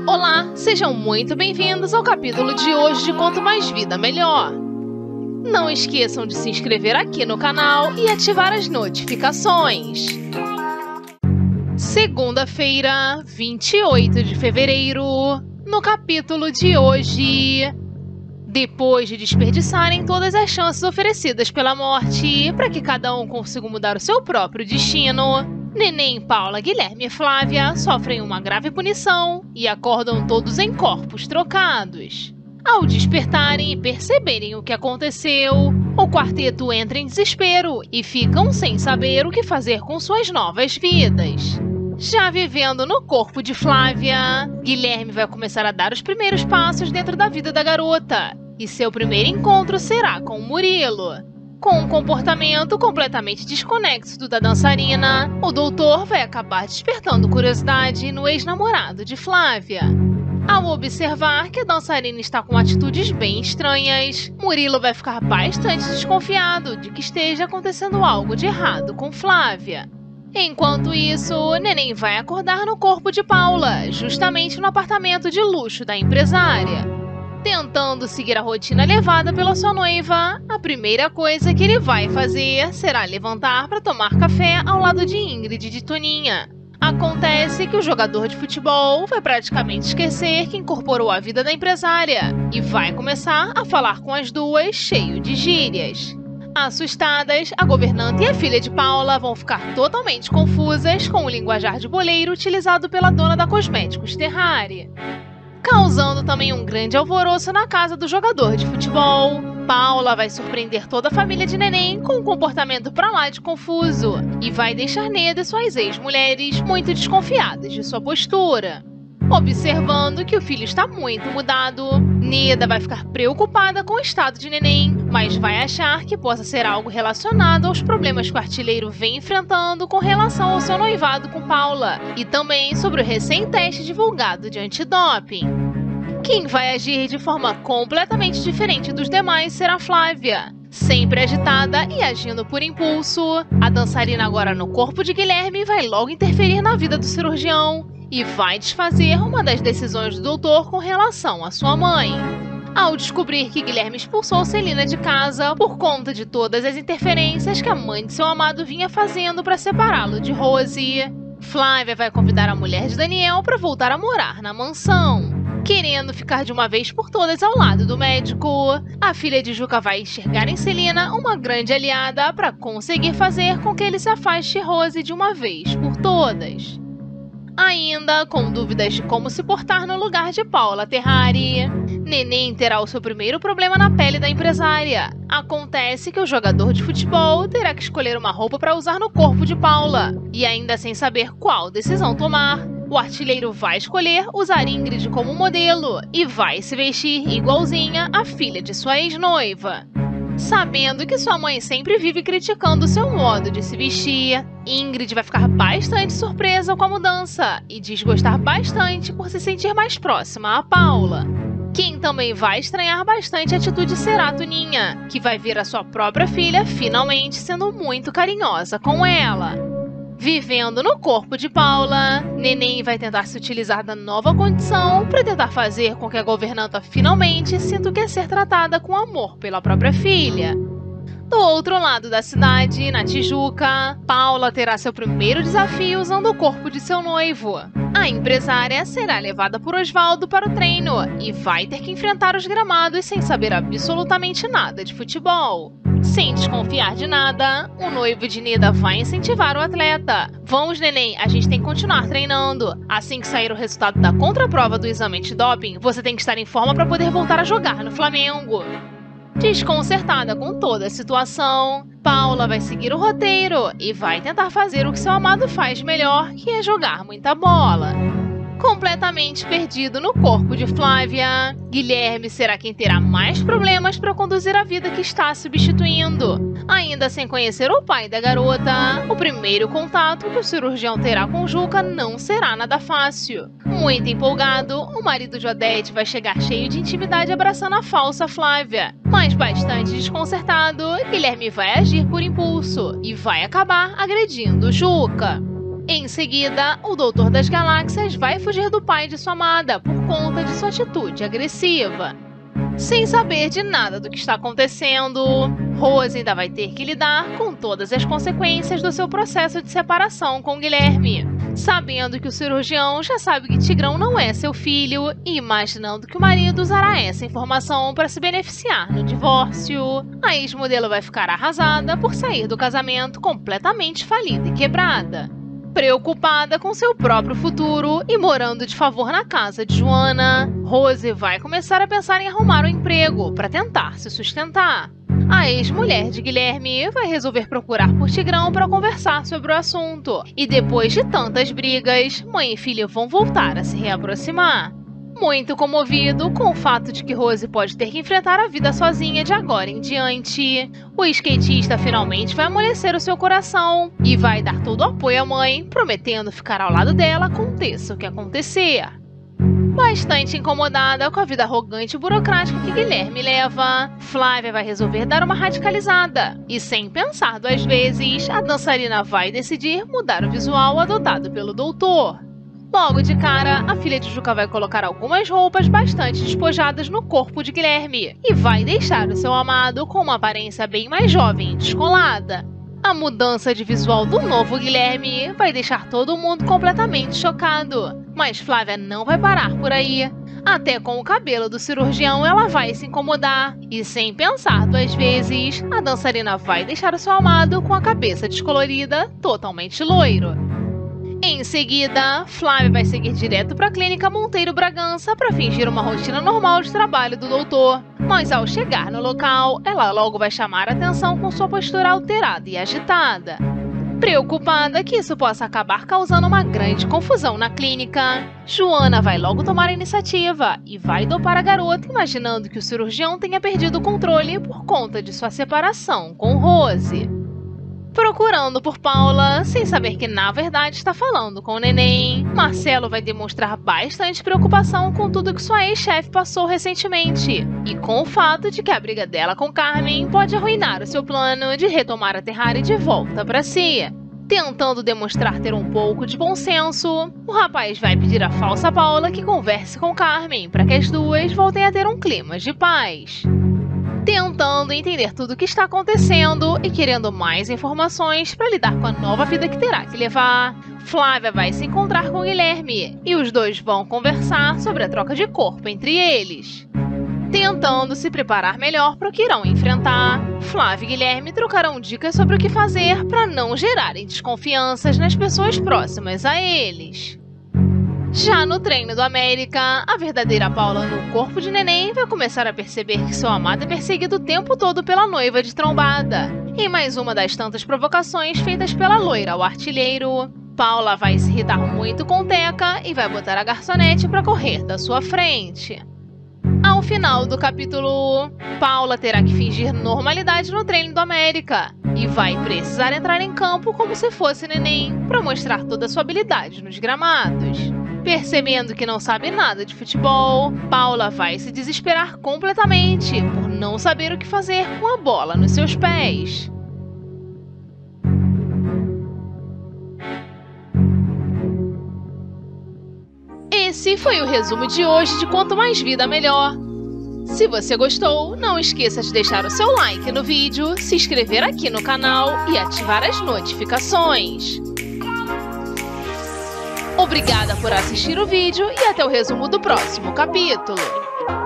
Olá, sejam muito bem-vindos ao capítulo de hoje de Quanto Mais Vida Melhor. Não esqueçam de se inscrever aqui no canal e ativar as notificações. Segunda-feira, 28 de fevereiro, no capítulo de hoje. Depois de desperdiçarem todas as chances oferecidas pela morte para que cada um consiga mudar o seu próprio destino, Neném, Paula, Guilherme e Flávia sofrem uma grave punição e acordam todos em corpos trocados. Ao despertarem e perceberem o que aconteceu, o quarteto entra em desespero e ficam sem saber o que fazer com suas novas vidas. Já vivendo no corpo de Flávia, Guilherme vai começar a dar os primeiros passos dentro da vida da garota, e seu primeiro encontro será com Murilo. Com um comportamento completamente desconexo do da dançarina, o doutor vai acabar despertando curiosidade no ex-namorado de Flávia. Ao observar que a dançarina está com atitudes bem estranhas, Murilo vai ficar bastante desconfiado de que esteja acontecendo algo de errado com Flávia. Enquanto isso, Neném vai acordar no corpo de Paula, justamente no apartamento de luxo da empresária. Tentando seguir a rotina levada pela sua noiva, a primeira coisa que ele vai fazer será levantar para tomar café ao lado de Ingrid e de Toninha. Acontece que o jogador de futebol vai praticamente esquecer que incorporou a vida da empresária e vai começar a falar com as duas cheio de gírias. Assustadas, a governanta e a filha de Paula vão ficar totalmente confusas com o linguajar de boleiro utilizado pela dona da Cosméticos Terrari, causando também um grande alvoroço na casa do jogador de futebol. Paula vai surpreender toda a família de Neném com um comportamento pra lá de confuso e vai deixar Neda e suas ex-mulheres muito desconfiadas de sua postura. Observando que o filho está muito mudado, Neda vai ficar preocupada com o estado de Neném, mas vai achar que possa ser algo relacionado aos problemas que o artilheiro vem enfrentando com relação ao seu noivado com Paula e também sobre o recém-teste divulgado de antidoping. Quem vai agir de forma completamente diferente dos demais será Flávia. Sempre agitada e agindo por impulso, a dançarina agora no corpo de Guilherme vai logo interferir na vida do cirurgião e vai desfazer uma das decisões do doutor com relação à sua mãe. Ao descobrir que Guilherme expulsou Celina de casa por conta de todas as interferências que a mãe de seu amado vinha fazendo para separá-lo de Rose, Flávia vai convidar a mulher de Daniel para voltar a morar na mansão. Querendo ficar de uma vez por todas ao lado do médico, a filha de Juca vai enxergar em Celina uma grande aliada para conseguir fazer com que ele se afaste de Rose de uma vez por todas. Ainda com dúvidas de como se portar no lugar de Paula Terrari, Neném terá o seu primeiro problema na pele da empresária. Acontece que o jogador de futebol terá que escolher uma roupa para usar no corpo de Paula, e ainda sem saber qual decisão tomar, o artilheiro vai escolher usar Ingrid como modelo e vai se vestir igualzinha à filha de sua ex-noiva. Sabendo que sua mãe sempre vive criticando seu modo de se vestir, Ingrid vai ficar bastante surpresa com a mudança e desgostar bastante por se sentir mais próxima a Paula. Quem também vai estranhar bastante a atitude será a Toninha, que vai ver a sua própria filha finalmente sendo muito carinhosa com ela. Vivendo no corpo de Paula, Neném vai tentar se utilizar da nova condição para tentar fazer com que a governanta finalmente sinta o que é ser tratada com amor pela própria filha. Do outro lado da cidade, na Tijuca, Paula terá seu primeiro desafio usando o corpo de seu noivo. A empresária será levada por Osvaldo para o treino e vai ter que enfrentar os gramados sem saber absolutamente nada de futebol. Sem desconfiar de nada, o noivo de Neda vai incentivar o atleta. Vamos, Neném, a gente tem que continuar treinando. Assim que sair o resultado da contraprova do exame antidoping, você tem que estar em forma para poder voltar a jogar no Flamengo. Desconcertada com toda a situação, Paula vai seguir o roteiro e vai tentar fazer o que seu amado faz melhor, que é jogar muita bola. Completamente perdido no corpo de Flávia, Guilherme será quem terá mais problemas para conduzir a vida que está substituindo. Ainda sem conhecer o pai da garota, o primeiro contato que o cirurgião terá com Juca não será nada fácil. Muito empolgado, o marido de Odete vai chegar cheio de intimidade abraçando a falsa Flávia. Mas bastante desconcertado, Guilherme vai agir por impulso e vai acabar agredindo Juca. Em seguida, o Doutor das Galáxias vai fugir do pai de sua amada por conta de sua atitude agressiva. Sem saber de nada do que está acontecendo, Rose ainda vai ter que lidar com todas as consequências do seu processo de separação com Guilherme. Sabendo que o cirurgião já sabe que Tigrão não é seu filho e imaginando que o marido usará essa informação para se beneficiar no divórcio, a ex-modelo vai ficar arrasada por sair do casamento completamente falida e quebrada. Preocupada com seu próprio futuro e morando de favor na casa de Joana, Rose vai começar a pensar em arrumar um emprego para tentar se sustentar. A ex-mulher de Guilherme vai resolver procurar por Tigrão para conversar sobre o assunto. E depois de tantas brigas, mãe e filha vão voltar a se reaproximar. Muito comovido com o fato de que Rose pode ter que enfrentar a vida sozinha de agora em diante, o skatista finalmente vai amolecer o seu coração e vai dar todo o apoio à mãe, prometendo ficar ao lado dela aconteça o que acontecer. Bastante incomodada com a vida arrogante e burocrática que Guilherme leva, Flávia vai resolver dar uma radicalizada. E sem pensar duas vezes, a dançarina vai decidir mudar o visual adotado pelo doutor. Logo de cara, a filha de Juca vai colocar algumas roupas bastante despojadas no corpo de Guilherme e vai deixar o seu amado com uma aparência bem mais jovem e descolada. A mudança de visual do novo Guilherme vai deixar todo mundo completamente chocado, mas Flávia não vai parar por aí. Até com o cabelo do cirurgião ela vai se incomodar e, sem pensar duas vezes, a dançarina vai deixar o seu amado com a cabeça descolorida, totalmente loiro. Em seguida, Flávia vai seguir direto para a clínica Monteiro Bragança para fingir uma rotina normal de trabalho do doutor. Mas ao chegar no local, ela logo vai chamar a atenção com sua postura alterada e agitada. Preocupada que isso possa acabar causando uma grande confusão na clínica, Joana vai logo tomar a iniciativa e vai dopar a garota, imaginando que o cirurgião tenha perdido o controle por conta de sua separação com Rose. Procurando por Paula, sem saber que na verdade está falando com o neném, Marcelo vai demonstrar bastante preocupação com tudo que sua ex-chefe passou recentemente e com o fato de que a briga dela com Carmen pode arruinar o seu plano de retomar a Terraria de volta para si. Tentando demonstrar ter um pouco de bom senso, o rapaz vai pedir à falsa Paula que converse com Carmen para que as duas voltem a ter um clima de paz. Tentando entender tudo o que está acontecendo e querendo mais informações para lidar com a nova vida que terá que levar, Flávia vai se encontrar com Guilherme e os dois vão conversar sobre a troca de corpo entre eles. Tentando se preparar melhor para o que irão enfrentar, Flávia e Guilherme trocarão dicas sobre o que fazer para não gerarem desconfianças nas pessoas próximas a eles. Já no treino do América, a verdadeira Paula no corpo de neném vai começar a perceber que seu amado é perseguido o tempo todo pela noiva de trombada. Em mais uma das tantas provocações feitas pela loira ao artilheiro, Paula vai se irritar muito com Teca e vai botar a garçonete para correr da sua frente. Ao final do capítulo, Paula terá que fingir normalidade no treino do América e vai precisar entrar em campo como se fosse neném para mostrar toda a sua habilidade nos gramados. Percebendo que não sabe nada de futebol, Paula vai se desesperar completamente por não saber o que fazer com a bola nos seus pés. Esse foi o resumo de hoje de Quanto Mais Vida Melhor. Se você gostou, não esqueça de deixar o seu like no vídeo, se inscrever aqui no canal e ativar as notificações. Obrigada por assistir o vídeo e até o resumo do próximo capítulo.